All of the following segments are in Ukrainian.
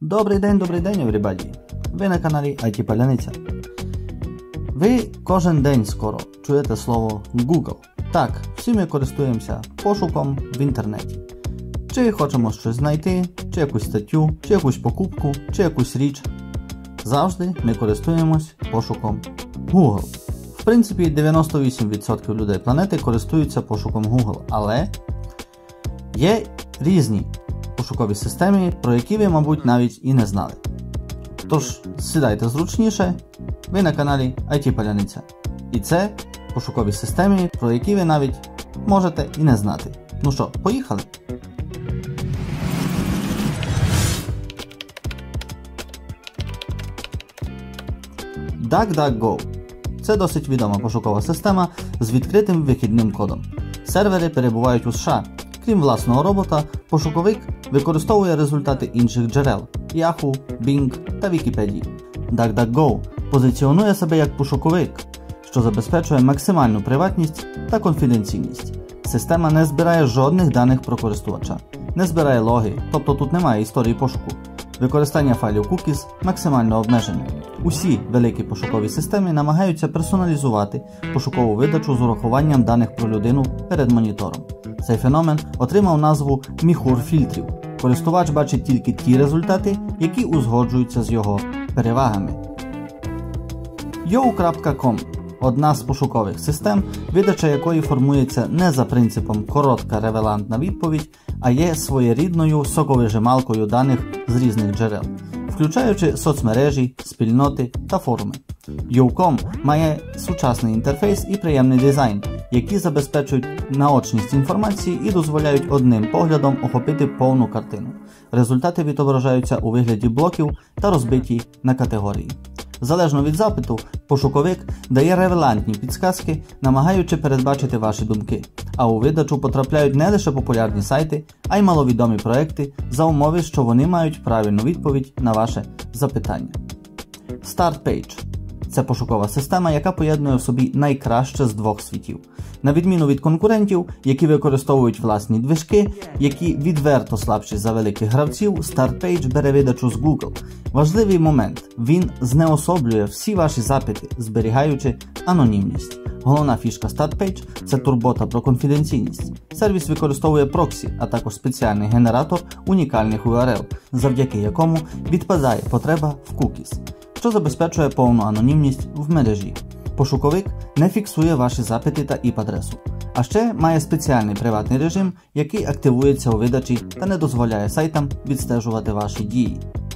Добрий день, everybody! Ви на каналі IT Паляниця. Ви кожен день скоро чуєте слово Google. Так, всі ми користуємося пошуком в інтернеті. Чи хочемо щось знайти, чи якусь статтю, чи якусь покупку, чи якусь річ. Завжди ми користуємось пошуком Google. В принципі, 98% людей планети користуються пошуком Google, але є різні пошукові системи, про які ви, мабуть, навіть і не знали. Тож, сідайте зручніше, ви на каналі IT Паляниця. І це пошукові системи, про які ви навіть можете і не знати. Ну що, поїхали? DuckDuckGo – це досить відома пошукова система з відкритим вихідним кодом. Сервери перебувають у США. Крім власного робота, пошуковик використовує результати інших джерел – Yahoo, Bing та Вікіпедії. DuckDuckGo позиціонує себе як пошуковик, що забезпечує максимальну приватність та конфіденційність. Система не збирає жодних даних про користувача, не збирає логи, тобто тут немає історії пошуку. Використання файлів cookies максимально обмежене. Усі великі пошукові системи намагаються персоналізувати пошукову видачу з урахуванням даних про людину перед монітором. Цей феномен отримав назву міхур фільтрів. Користувач бачить тільки ті результати, які узгоджуються з його перевагами. Yo.com – одна з пошукових систем, видача якої формується не за принципом коротка релевантна відповідь, а є своєрідною соковижималкою даних з різних джерел, включаючи соцмережі, спільноти та форуми. Yo.com має сучасний інтерфейс і приємний дизайн, які забезпечують наочність інформації і дозволяють одним поглядом охопити повну картину. Результати відображаються у вигляді блоків та розбиті на категорії. Залежно від запиту, пошуковик дає релевантні підсказки, намагаючи передбачити ваші думки, а у видачу потрапляють не лише популярні сайти, а й маловідомі проекти за умови, що вони мають правильну відповідь на ваше запитання. StartPage – це пошукова система, яка поєднує в собі найкраще з двох світів. На відміну від конкурентів, які використовують власні движки, які відверто слабші за великих гравців, StartPage бере видачу з Google. Важливий момент – він знеособлює всі ваші запити, зберігаючи анонімність. Головна фішка StartPage – це турбота про конфіденційність. Сервіс використовує проксі, а також спеціальний генератор унікальних URL, завдяки якому відпадає потреба в cookies, що забезпечує повну анонімність в мережі. Пошуковик не фіксує ваші запити та IP-адресу, а ще має спеціальний приватний режим, який активується у видачі та не дозволяє сайтам відстежувати ваші дії.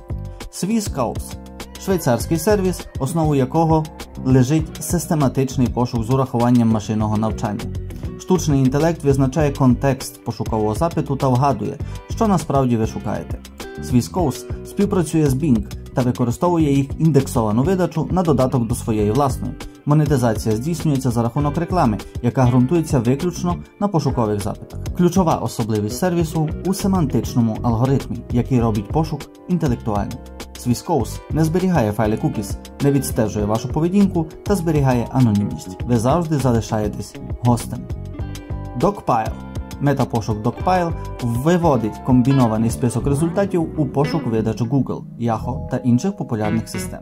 Swisscouse – швейцарський сервіс, основою якого лежить систематичний пошук з урахуванням машинного навчання. Штучний інтелект визначає контекст пошукового запиту та вгадує, що насправді ви шукаєте. Swisscouse співпрацює з Bing та використовує їх індексовану видачу на додаток до своєї власної. Монетизація здійснюється за рахунок реклами, яка ґрунтується виключно на пошукових запитах. Ключова особливість сервісу у семантичному алгоритмі, який робить пошук інтелектуальним. Swisscouse не зберігає файли cookies, не відстежує вашу поведінку та зберігає анонімність. Ви завжди залишаєтесь гостем. Dogpile. Метапошук Dogpile виводить комбінований список результатів у пошук видач Google, Yahoo та інших популярних систем.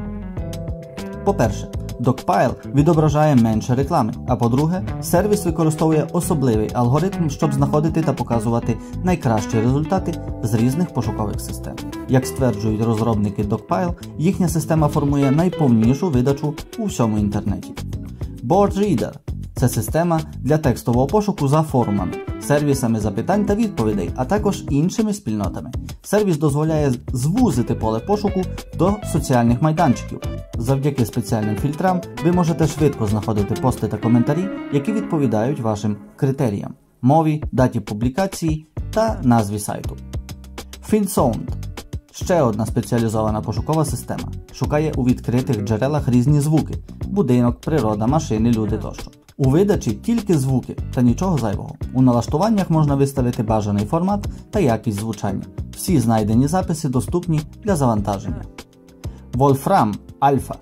По-перше, Dogpile відображає менше реклами, а по-друге, сервіс використовує особливий алгоритм, щоб знаходити та показувати найкращі результати з різних пошукових систем. Як стверджують розробники Dogpile, їхня система формує найповнішу видачу у всьому інтернеті. BoardReader – це система для текстового пошуку за форумами, сервісами запитань та відповідей, а також іншими спільнотами. Сервіс дозволяє звузити поле пошуку до соціальних майданчиків. Завдяки спеціальним фільтрам ви можете швидко знаходити пости та коментарі, які відповідають вашим критеріям – мові, даті публікації та назві сайту. FindSound – ще одна спеціалізована пошукова система. Шукає у відкритих джерелах різні звуки – будинок, природа, машини, люди тощо. У видачі тільки звуки та нічого зайвого. У налаштуваннях можна виставити бажаний формат та якість звучання. Всі знайдені записи доступні для завантаження. Wolfram Alpha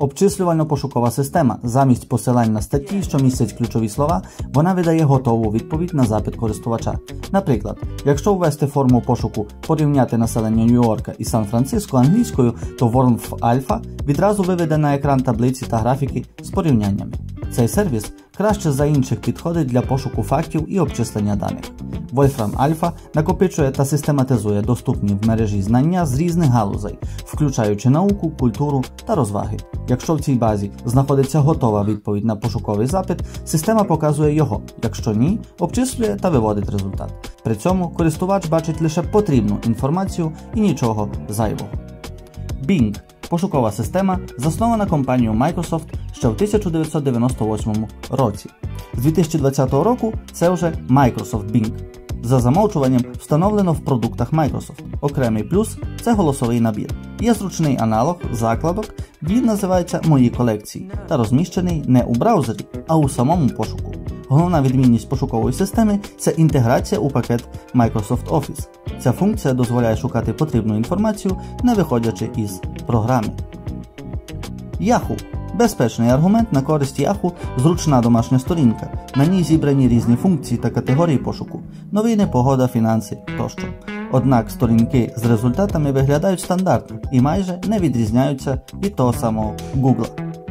Обчислювально-пошукова система. Замість посилань на статті, що містять ключові слова, вона видає готову відповідь на запит користувача. Наприклад, якщо ввести форму пошуку «Порівняти населення Нью-Йорка і Сан-Франциско» англійською, то Wolfram Alpha відразу виведе на екран таблиці та графіки з порівняннями. Цей сервіс краще за інших підходить для пошуку фактів і обчислення даних. Wolfram Alpha накопичує та систематизує доступні в мережі знання з різних галузей, включаючи науку, культуру та розваги. Якщо в цій базі знаходиться готова відповідь на пошуковий запит, система показує його, якщо ні, обчислює та виводить результат. При цьому користувач бачить лише потрібну інформацію і нічого зайвого. Bing – пошукова система, заснована компанією Microsoft ще в 1998 році. З 2020 року це вже Microsoft Bing. За замовчуванням встановлено в продуктах Microsoft. Окремий плюс – це голосовий набір. Є зручний аналог закладок, він називається «Мої колекції» та розміщений не у браузері, а у самому пошуку. Головна відмінність пошукової системи – це інтеграція у пакет Microsoft Office. Ця функція дозволяє шукати потрібну інформацію, не виходячи із програми. Yahoo – безпечний аргумент на користь Yahoo – зручна домашня сторінка. На ній зібрані різні функції та категорії пошуку – новини, погода, фінанси тощо. Однак сторінки з результатами виглядають стандартно і майже не відрізняються від того самого Google.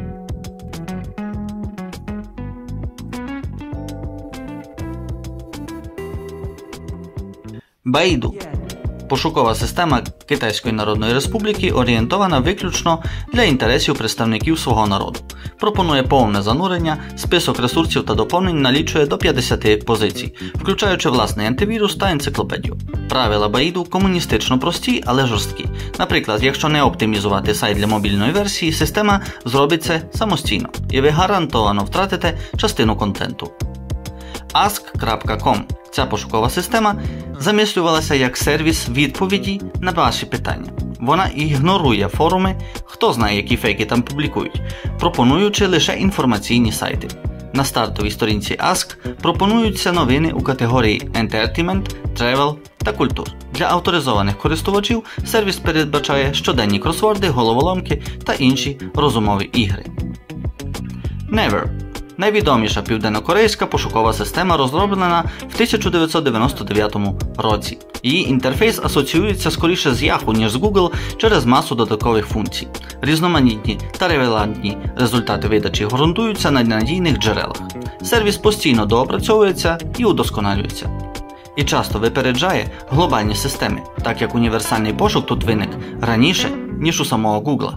Baidu – пошукова система Китайської Народної Республіки, орієнтована виключно для інтересів представників свого народу. Пропонує повне занурення, список ресурсів та доповнень налічує до 50 позицій, включаючи власний антивірус та енциклопедію. Правила Baidu комуністично прості, але жорсткі. Наприклад, якщо не оптимізувати сайт для мобільної версії, система зробить це самостійно, і ви гарантовано втратите частину контенту. Ask.com. Ця пошукова система замислювалася як сервіс відповіді на ваші питання. Вона ігнорує форуми, хто знає, які фейки там публікують, пропонуючи лише інформаційні сайти. На стартовій сторінці Ask пропонуються новини у категорії Entertainment, Travel та Культур. Для авторизованих користувачів сервіс передбачає щоденні кросворди, головоломки та інші розумові ігри. Naver. Найвідоміша південнокорейська пошукова система, розроблена в 1999 році. Її інтерфейс асоціюється скоріше з Yahoo, ніж з Google через масу додаткових функцій. Різноманітні та релевантні результати видачі ґрунтуються на надійних джерелах. Сервіс постійно доопрацьовується і удосконалюється. І часто випереджає глобальні системи, так як універсальний пошук тут виник раніше, ніж у самого Google.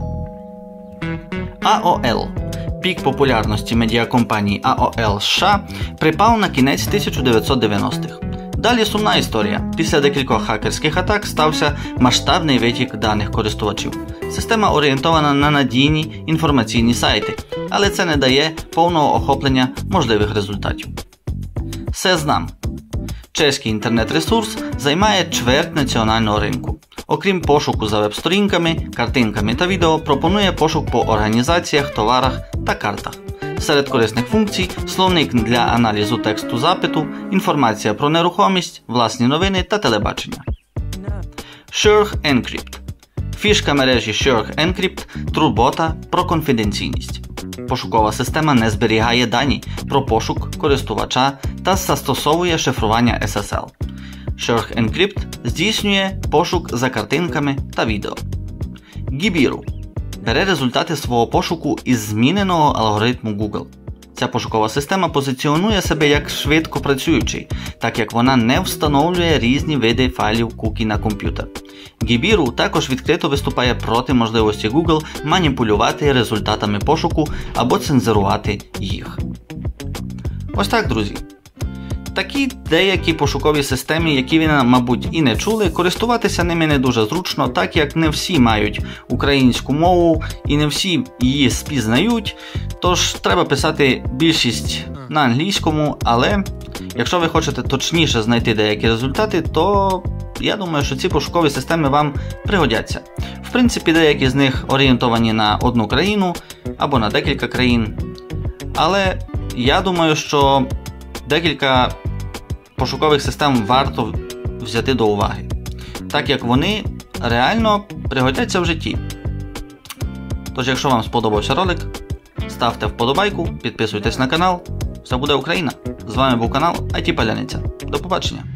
AOL. Пік популярності медіакомпанії AOL США припав на кінець 1990-х. Далі сумна історія. Після декількох хакерських атак стався масштабний витік даних користувачів. Система орієнтована на надійні інформаційні сайти, але це не дає повного охоплення можливих результатів. Сезнам. Чеський інтернет-ресурс займає чверть національного ринку. Окрім пошуку за веб-сторінками, картинками та відео, пропонує пошук по організаціях, товарах та картах. Серед корисних функцій – словник для аналізу тексту запиту, інформація про нерухомість, власні новини та телебачення. Shurg Encrypt. Фішка мережі Shurg Encrypt – турбота про конфіденційність. Пошукова система не зберігає дані про пошук користувача та застосовує шифрування SSL. Shurg Encrypt здійснює пошук за картинками та відео. Gibiru бере результати свого пошуку із зміненого алгоритму Google. Ця пошукова система позиціонує себе як швидко працюючий, так як вона не встановлює різні види файлів кукі на комп'ютер. Gibiru також відкрито виступає проти можливості Google маніпулювати результатами пошуку або цензурувати їх. Ось так, друзі. Такі деякі пошукові системи, які ви, мабуть, і не чули, користуватися ними не дуже зручно, так як не всі мають українську мову і не всі її спізнають, тож треба писати більшість на англійському, але якщо ви хочете точніше знайти деякі результати, то я думаю, що ці пошукові системи вам пригодяться. В принципі, деякі з них орієнтовані на одну країну або на декілька країн, але я думаю, що декілька пошукових систем варто взяти до уваги, так як вони реально пригодяться в житті. Тож, якщо вам сподобався ролик, ставте вподобайку, підписуйтесь на канал. Все буде Україна! З вами був канал IT Паляниця. До побачення!